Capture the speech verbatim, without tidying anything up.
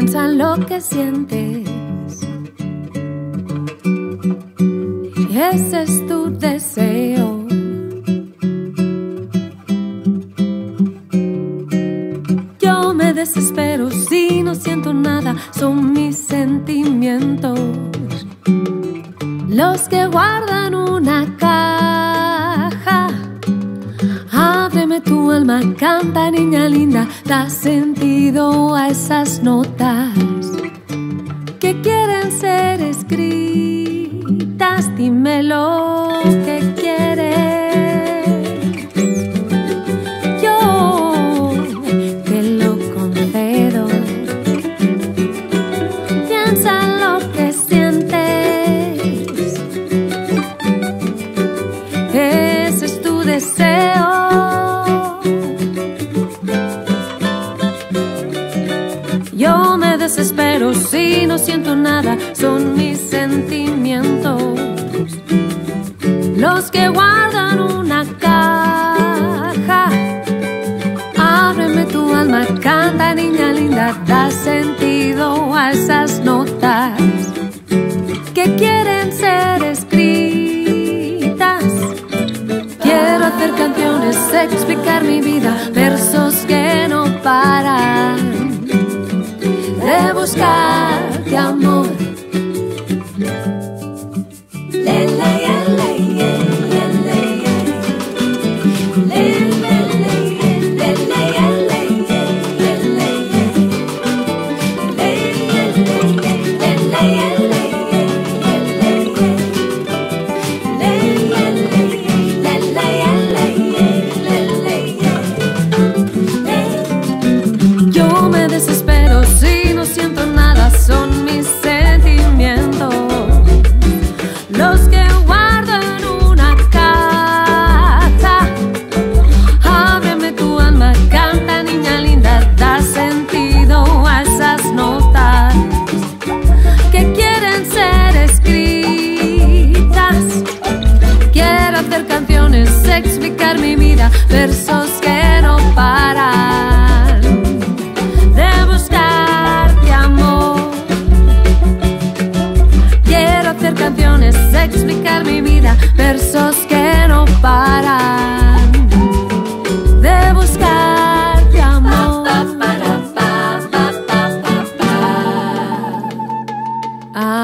Piensa en lo que sientes. Ese es tu deseo. Yo me desespero si no siento nada. Son mis sentimientos los que guardan una caja. Ábreme tu alma, canta niña linda. Da sentido a esas notas que quieren ser escritas. Dime lo que quieres, yo te lo concedo. Piensa en lo que sientes. Ese es tu deseo. Yo me desespero si no siento nada. Son mis sentimientos los que guardan una caja. Ábreme tu alma, canta niña linda. Da sentido a esas notas que quieren ser escritas. Quiero hacer canciones, explicar mi vida, versos que no paran de buscarte amor. Yo me desespero si no siento nada. Son mis sentimientos los que guardo en una caja. Ábreme tu alma, canta niña linda. Da sentido a esas notas que quieren ser escritas. Quiero hacer canciones, explicar mi vida, versos que no paran de buscarte amor. Quiero hacer canciones, explicar mi vida, versos que no paran de buscarte amor. Ah.